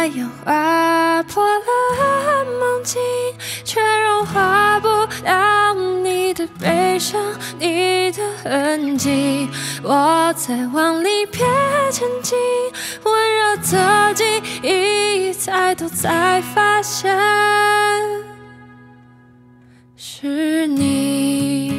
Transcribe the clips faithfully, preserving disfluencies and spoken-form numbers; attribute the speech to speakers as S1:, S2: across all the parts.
S1: 太阳划破了梦境，却融化不了你的悲伤，你的痕迹。我在往里瞥前进，温热的记忆，抬头才发现是你。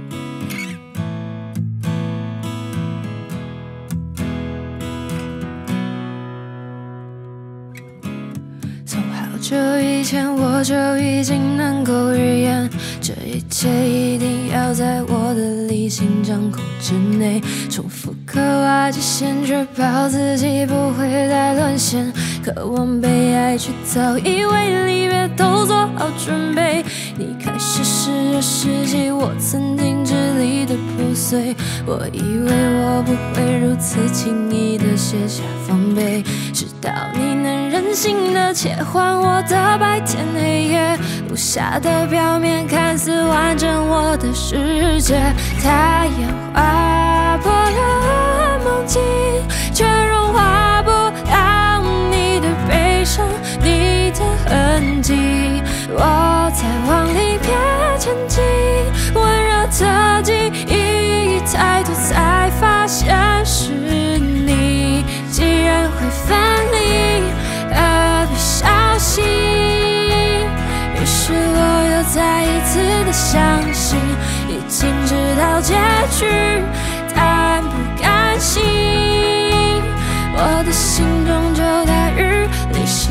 S1: 从好久以前我就已经能够预言，这一切一定要在我的理性掌控之内，重复刻画极限，确保自己不会再沦陷。渴望被爱，却早已为离别都做好准备。你开始时的世纪，我曾经支离的破碎。我以为我不会如此轻易的卸下防备，直到你能任性的切换我的白天黑夜，无瑕的表面看似完整我的世界。太阳划破了梦境，却融化不了你的悲伤，你的痕迹。我在往里瞥前进，温热的记忆，抬头才发现是你。既然会分离，何必小心？于是我又再一次的相信，已经知道结局，但不甘心。我的心终究大于理性。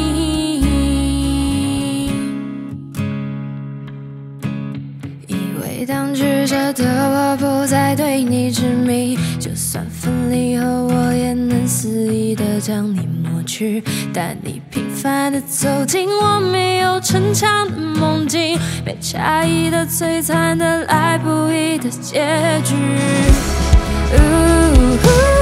S1: 以为当局者的我不再对你执迷，就算分离后我也能肆意的将你抹去。但你频繁的走进我没有城墙的梦境，被诧异的摧残的来不易的结局。呜